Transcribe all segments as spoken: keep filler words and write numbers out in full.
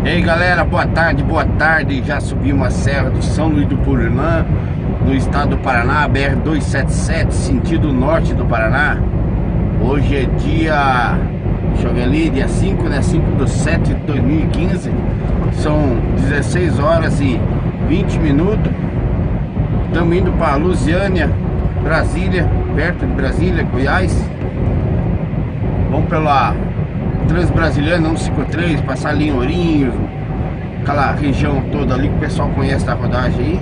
E aí galera, boa tarde, boa tarde. Já subimos a Serra do São Luís do Purunã, no estado do Paraná, B R duzentos e setenta e sete, sentido norte do Paraná. Hoje é dia, deixa eu ver ali, dia cinco, né? cinco de setembro de dois mil e quinze. São dezesseis horas e vinte minutos. Estamos indo para Lusiânia, Brasília, perto de Brasília, Goiás. Vamos pela Transbrasiliana cento e cinquenta e três, passar ali em Ourinhos, aquela região toda ali que o pessoal conhece da rodagem aí.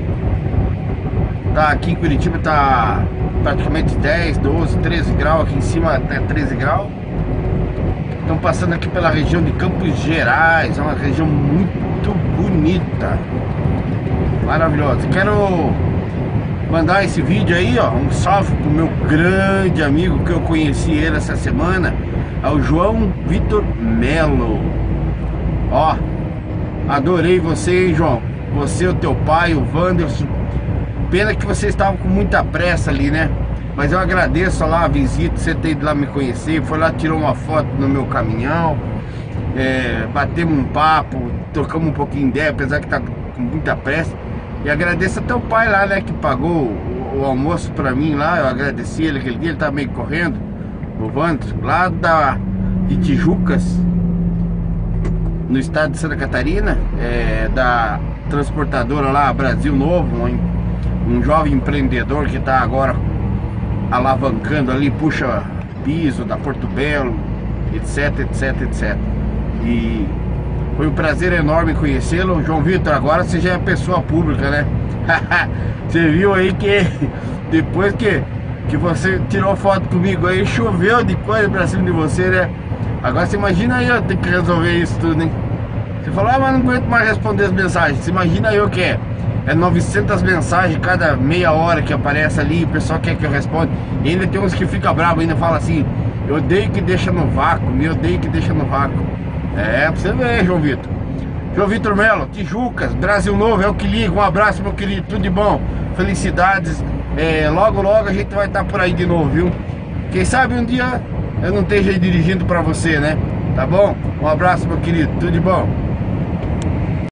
Tá aqui em Curitiba, tá praticamente dez, doze, treze graus, aqui em cima até treze graus. Estamos passando aqui pela região de Campos Gerais, é uma região muito bonita, maravilhosa. Quero mandar esse vídeo aí, ó, um salve pro meu grande amigo que eu conheci ele essa semana, é o João Vitor Melo. Ó, adorei você, hein, João? Você, o teu pai, o Wanderson. Pena que vocês estavam com muita pressa ali, né? Mas eu agradeço lá a visita, você ter ido lá me conhecer. Foi lá, tirou uma foto no meu caminhão, é, batemos um papo, trocamos um pouquinho de ideia, apesar que tá com muita pressa. E agradeço até o pai lá, né, que pagou o, o almoço pra mim lá. Eu agradeci ele aquele dia, ele tava meio correndo, o Wanderson, lá da, de Tijucas, no estado de Santa Catarina, é, da transportadora lá, Brasil Novo, um, um jovem empreendedor que está agora alavancando ali, puxa piso da Porto Belo, etc, etc, etc. E foi um prazer enorme conhecê-lo. João Vitor, agora você já é pessoa pública, né? Você viu aí que depois que, que você tirou foto comigo aí, choveu de coisa pra cima de você, né? Agora você imagina aí eu ter que resolver isso tudo, hein? Você falou, ah, mas não aguento mais responder as mensagens. Você imagina aí o que é? É novecentas mensagens cada meia hora que aparece ali, o pessoal quer que eu responda. E ainda tem uns que fica bravo, ainda fala assim, eu odeio que deixa no vácuo, me odeio que deixa no vácuo. É, pra você ver, João Vitor. João Vitor Melo, Tijucas, Brasil Novo, é o que liga. Um abraço, meu querido, tudo de bom. Felicidades. É, logo, logo a gente vai estar por aí de novo, viu? Quem sabe um dia eu não esteja aí dirigindo pra você, né? Tá bom? Um abraço, meu querido, tudo de bom.